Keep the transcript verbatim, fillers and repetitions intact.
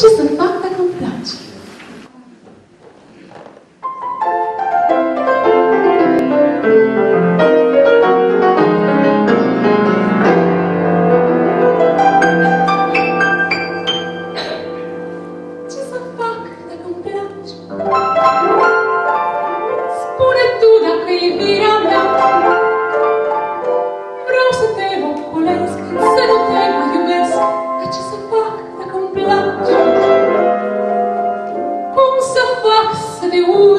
ce să fac dacă îmi place? Ce să fac dacă îmi place? Spune tu dacă e iubirea mea. Vreau să te ocolesc, să nu te mai iubesc. Dar ce să fac dacă îmi place? Cum să fac să te urmă?